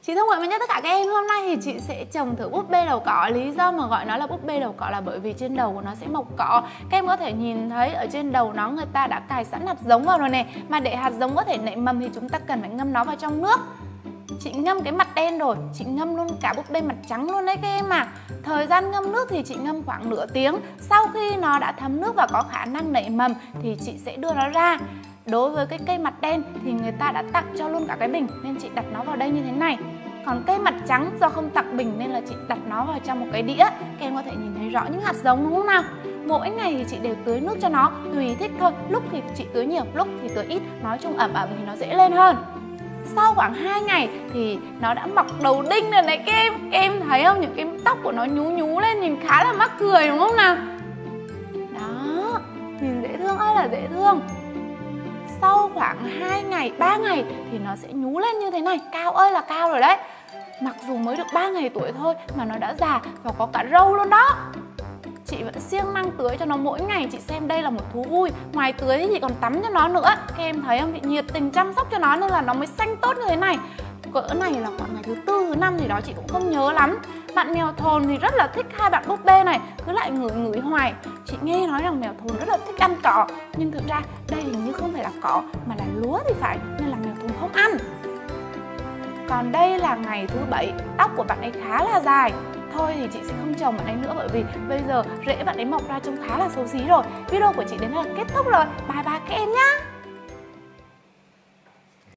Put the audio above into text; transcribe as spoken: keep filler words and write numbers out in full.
Chị Thông Nguyễn với tất cả các em, hôm nay thì chị sẽ trồng thử búp bê đầu cỏ. Lý do mà gọi nó là búp bê đầu cỏ là bởi vì trên đầu của nó sẽ mọc cỏ. Các em có thể nhìn thấy ở trên đầu nó người ta đã cài sẵn hạt giống vào rồi nè. Mà để hạt giống có thể nảy mầm thì chúng ta cần phải ngâm nó vào trong nước. Chị ngâm cái mặt đen rồi, chị ngâm luôn cả búp bê mặt trắng luôn đấy các em à. Thời gian ngâm nước thì chị ngâm khoảng nửa tiếng. Sau khi nó đã thấm nước và có khả năng nảy mầm thì chị sẽ đưa nó ra. Đối với cái cây mặt đen thì người ta đã tặng cho luôn cả cái bình nên chị đặt nó vào đây như thế này. Còn cây mặt trắng do không tặng bình nên là chị đặt nó vào trong một cái đĩa. Các em có thể nhìn thấy rõ những hạt giống đúng không nào? Mỗi ngày thì chị đều tưới nước cho nó, tùy thích thôi. Lúc thì chị tưới nhiều, lúc thì tưới ít. Nói chung ẩm ẩm thì nó dễ lên hơn. Sau khoảng hai ngày thì nó đã mọc đầu đinh rồi đấy các em. Các em thấy không? Những cái tóc của nó nhú nhú lên nhìn khá là mắc cười đúng không nào? Đó, nhìn dễ thương ơi là dễ thương. Sau khoảng hai ngày, ba ngày thì nó sẽ nhú lên như thế này. Cao ơi là cao rồi đấy. Mặc dù mới được ba ngày tuổi thôi mà nó đã già và có cả râu luôn đó. Chị vẫn siêng năng tưới cho nó mỗi ngày. Chị xem đây là một thú vui. Ngoài tưới thì chị còn tắm cho nó nữa. Các em thấy không? Chị nhiệt tình chăm sóc cho nó nên là nó mới xanh tốt như thế này. Cỡ này là khoảng ngày thứ tư, thứ năm thì đó chị cũng không nhớ lắm. Bạn mèo thồn thì rất là thích hai bạn búp bê này, cứ lại ngửi ngửi hoài. Chị nghe nói rằng mèo thồn rất là thích ăn cỏ, nhưng thực ra đây hình như không phải là cỏ mà là lúa thì phải, nên là mèo thồn không ăn. Còn đây là ngày thứ bảy, tóc của bạn ấy khá là dài. Thôi thì chị sẽ không trồng bạn ấy nữa bởi vì bây giờ rễ bạn ấy mọc ra trông khá là xấu xí rồi. Video của chị đến đây là kết thúc rồi. Bye bye các em nhá.